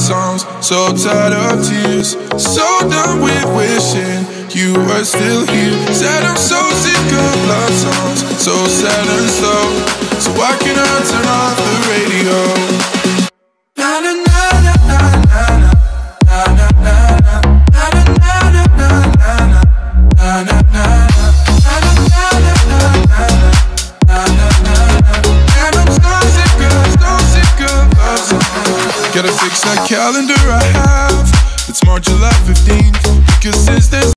songs. So tired of tears, so done with wishing you were still here. Said I'm so sick of love songs, so sad and slow. So why can't I turn off the radio? Na na na na na na na na na na na na na na na na na. Gotta fix that calendar I have. It's March 11th, 15th, because since there's